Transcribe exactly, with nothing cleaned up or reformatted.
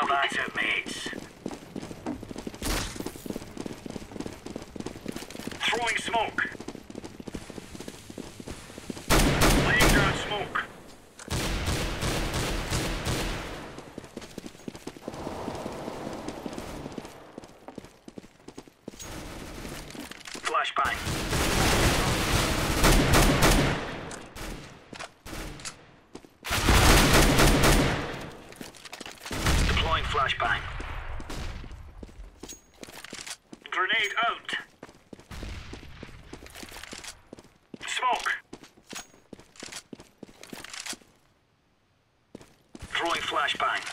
That's it, mates. Throwing smoke. Laying down smoke. Flashbang. Deploying flashbang. Grenade out. Smoke. Throwing flashbang.